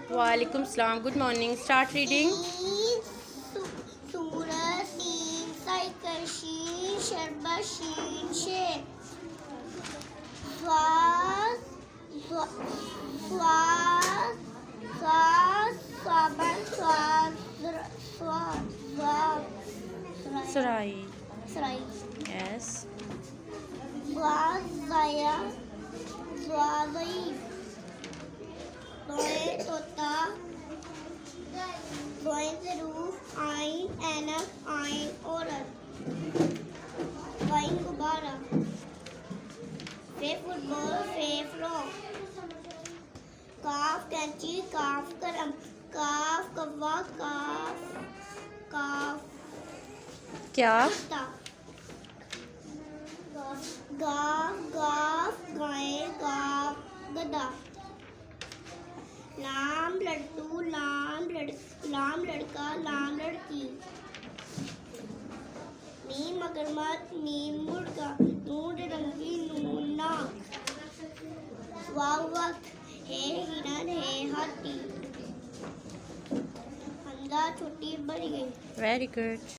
वालेकुम सलाम। Good morning. Start reading. सूरज सीन साइकिल शीन शरबत शीन शेर स्वास स्वास स्वास स्वाबन स्वास सराई। सराई यस। स्वास जाया स्वाज़ई दोए तोता दोए ज़रूफ आइन ऐनक आइन औरत वाइन गुब्बारा फे फुटबॉल फे फ्रॉक काफ कैंची काफ कलम काफ कव्वा काफ काफ क्या? गाफ गाफ गाय गाफ गधा लाम लड्डू लाम लड़का लाम लड़की मीम मगरमच्छ मीम मुर्गा नून रंगी नून नाक वाव वक्त है हिरन है हाथी हमजा छुट्टी बढ़ गई। Very good.